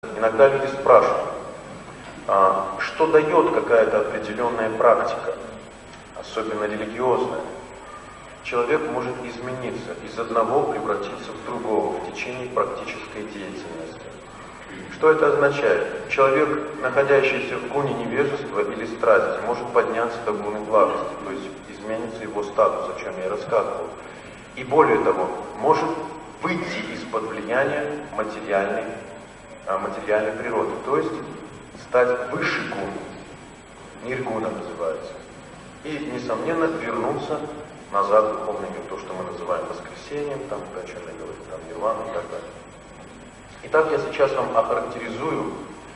Иногда люди спрашивают, что дает какая-то определенная практика, особенно религиозная. Человек может измениться, из одного превратиться в другого в течение практической деятельности. Что это означает? Человек, находящийся в гуне невежества или страсти, может подняться до гуны благости, то есть изменится его статус, о чем я и рассказывал. И более того, может выйти из-под влияния материальной природы, то есть стать выше гуны, ниргуна называется, и, несомненно, вернуться назад в духовный мир, то, что мы называем воскресением, там, о чем я говорю, там, нирвана и так далее. Итак, я сейчас вам охарактеризую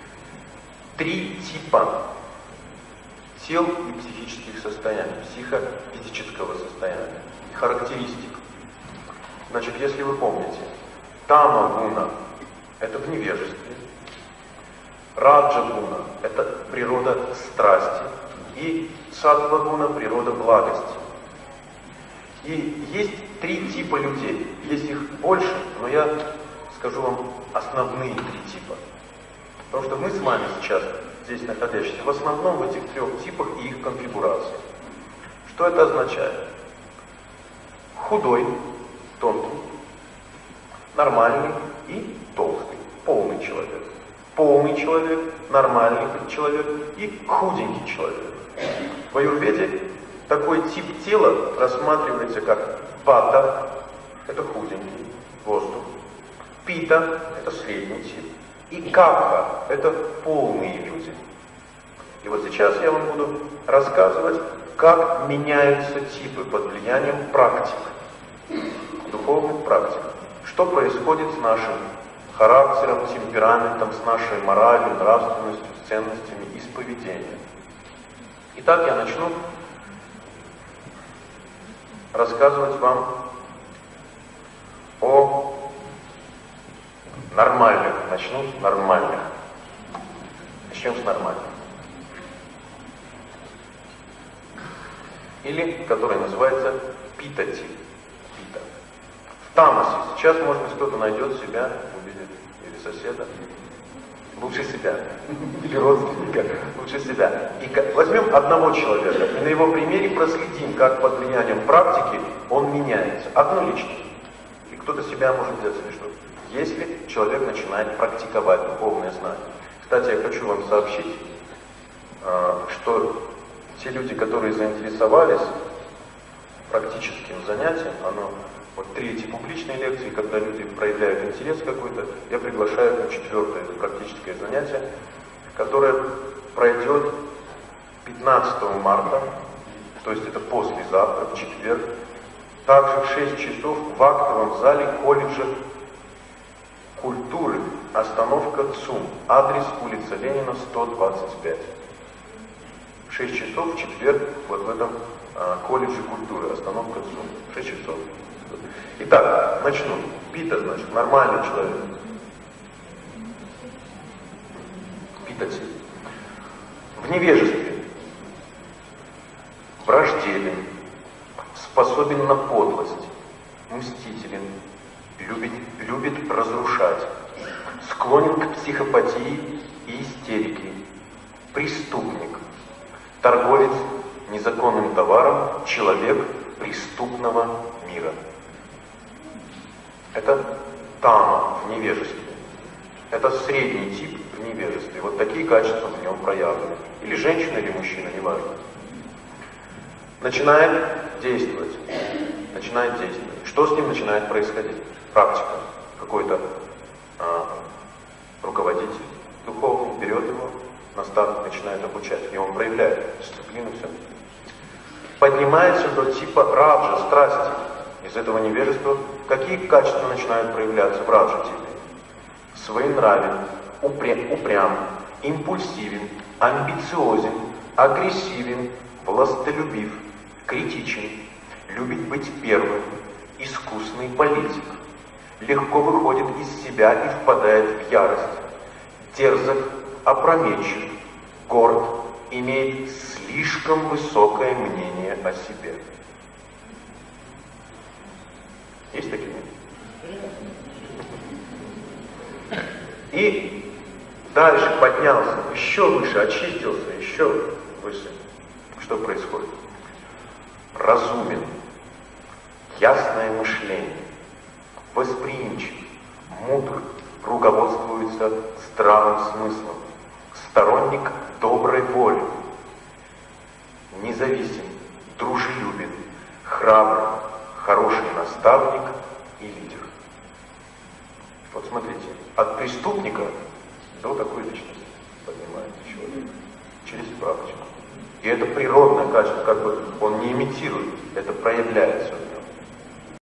3 типа тел и психических состояний, психофизического состояния, характеристик. Значит, если вы помните, тама-гуна – это в невежестве, раджа-гуна – это природа страсти, и саттва-гуна – природа благости. И есть 3 типа людей, есть их больше, но я скажу вам основные 3 типа. Потому что мы с вами сейчас, здесь находящиеся, в основном в этих 3 типах и их конфигурации. Что это означает? Худой, тонкий, нормальный и толстый, полный человек. Полный человек, нормальный человек и худенький человек. В аюрведе такой тип тела рассматривается как вата, это худенький воздух, пита, это средний тип, и капха, это полные люди. И вот сейчас я вам буду рассказывать, как меняются типы под влиянием практик, духовных практик. Что происходит с нашим характером, темпераментом, с нашей моралью, нравственностью, с ценностями и с поведением. Итак, я начну рассказывать вам о нормальных. Начну с нормальных. Начнем с нормальных. Или, который называется пита-тип. Пита. В тамасе. Сейчас, может быть, кто-то найдет себя, увидит, или соседа. Лучше себя. Или родственника. Лучше себя. И возьмем одного человека, и на его примере проследим, как под влиянием практики он меняется. Одну личность. И кто-то себя может взять себе что-то. Если человек начинает практиковать духовное знание. Кстати, я хочу вам сообщить, что те люди, которые заинтересовались практическим занятием, вот 3 публичные лекции, когда люди проявляют интерес какой-то, я приглашаю на 4-е практическое занятие, которое пройдет 15 марта, то есть это послезавтра, в четверг, также в 6 часов в актовом зале колледжа культуры, остановка ЦУМ, адрес улица Ленина, 125. В 6 часов в четверг вот в этом колледже культуры, остановка ЦУМ, 6 часов. Итак, начну. Пита, значит, нормальный человек. Питатель. В невежестве. Враждебен. Способен на подлость. Мстителен. Любит разрушать. Склонен к психопатии и истерике. Преступник. Торговец незаконным товаром. Человек преступного мира. Это тама в невежестве. Это средний тип в невежестве. Вот такие качества в нем проявлены. Или женщина, или мужчина, неважно. Начинает действовать. Что с ним начинает происходить? Практика. Какой-то руководитель духовный берет его, наставник начинает обучать. И он проявляет дисциплину, все. Поднимается до типа раджа, страсти. Из этого невежества какие качества начинают проявляться в раджа-типе? Своенравен, упрям, импульсивен, амбициозен, агрессивен, властолюбив, критичен, любит быть первым, искусный политик, легко выходит из себя и впадает в ярость, дерзок, опрометчив, горд, имеет слишком высокое мнение о себе. Есть такие? И Дальше поднялся, еще выше, очистился, еще выше. Что происходит? Разумен, ясное мышление, восприимчив, мудр, руководствуется здравым смыслом, сторонник доброй воли, независим, дружелюбен, храбр, хороший наставник и лидер. Вот смотрите, от преступника до такой личности поднимается человек через практику. И это природное качество, как бы он не имитирует, это проявляется.